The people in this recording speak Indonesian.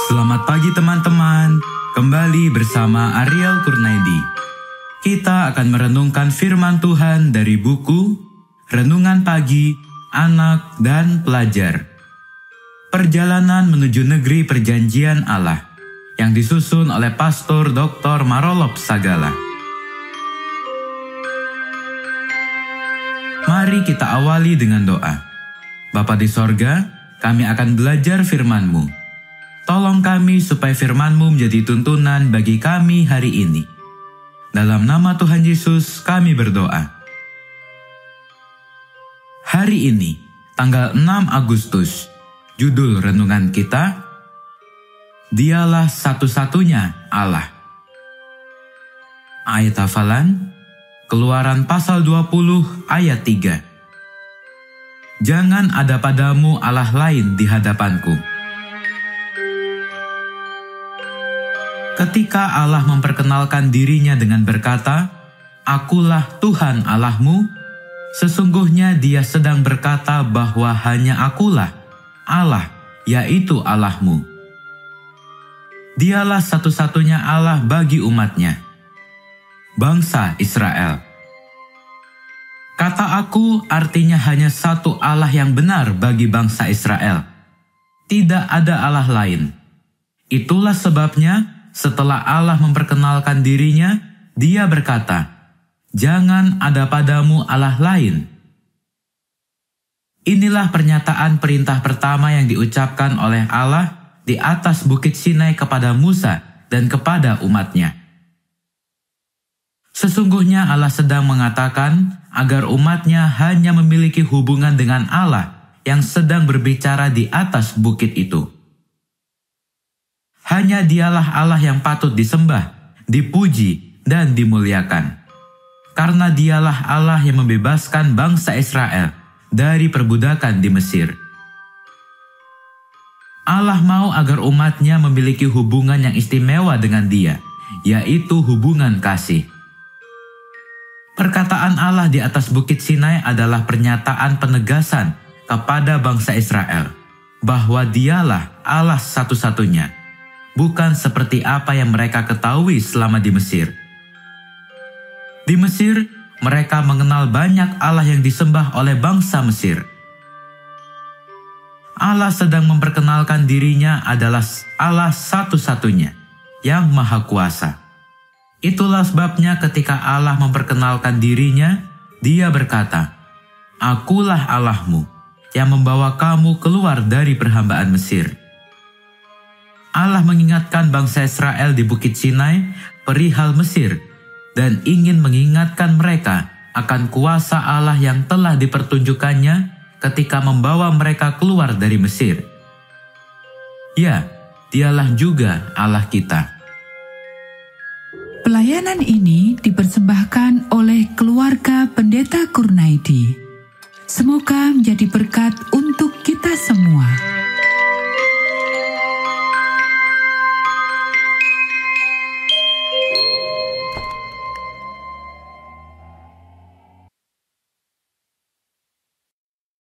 Selamat pagi teman-teman, kembali bersama Ariel Kurnaidi. Kita akan merenungkan firman Tuhan dari buku Renungan Pagi, Anak dan Pelajar. Perjalanan menuju negeri perjanjian Allah yang disusun oleh Pastor Dr. Marolop Sagala. Mari kita awali dengan doa. Bapa di sorga, kami akan belajar firman-Mu. Tolong kami supaya firman-Mu menjadi tuntunan bagi kami hari ini. Dalam nama Tuhan Yesus kami berdoa. Hari ini, tanggal 6 Agustus, judul renungan kita, Dialah satu-satunya Allah. Ayat hafalan, Keluaran pasal 20 ayat 3. Jangan ada padamu Allah lain di hadapanku. Ketika Allah memperkenalkan dirinya dengan berkata, Akulah Tuhan Allahmu, sesungguhnya Dia sedang berkata bahwa hanya Akulah Allah, yaitu Allahmu. Dialah satu-satunya Allah bagi umatnya, bangsa Israel. Kata Aku artinya hanya satu Allah yang benar bagi bangsa Israel. Tidak ada Allah lain. Itulah sebabnya setelah Allah memperkenalkan dirinya, Dia berkata, Jangan ada padamu Allah lain. Inilah pernyataan perintah pertama yang diucapkan oleh Allah di atas Bukit Sinai kepada Musa dan kepada umatnya. Sesungguhnya Allah sedang mengatakan agar umatnya hanya memiliki hubungan dengan Allah yang sedang berbicara di atas bukit itu. Hanya Dialah Allah yang patut disembah, dipuji, dan dimuliakan. Karena Dialah Allah yang membebaskan bangsa Israel dari perbudakan di Mesir. Allah mau agar umatnya memiliki hubungan yang istimewa dengan Dia, yaitu hubungan kasih. Perkataan Allah di atas Bukit Sinai adalah pernyataan penegasan kepada bangsa Israel bahwa Dialah Allah satu-satunya, bukan seperti apa yang mereka ketahui selama di Mesir. Di Mesir, mereka mengenal banyak Allah yang disembah oleh bangsa Mesir. Allah sedang memperkenalkan dirinya adalah Allah satu-satunya yang Maha Kuasa. Itulah sebabnya ketika Allah memperkenalkan dirinya, Dia berkata, Akulah Allahmu yang membawa kamu keluar dari perhambaan Mesir. Allah mengingatkan bangsa Israel di Bukit Sinai perihal Mesir dan ingin mengingatkan mereka akan kuasa Allah yang telah dipertunjukkannya ketika membawa mereka keluar dari Mesir. Ya, Dialah juga Allah kita. Pelayanan ini dipersembahkan oleh keluarga Pendeta Kurnaidi. Semoga menjadi berkat untuk kita semua.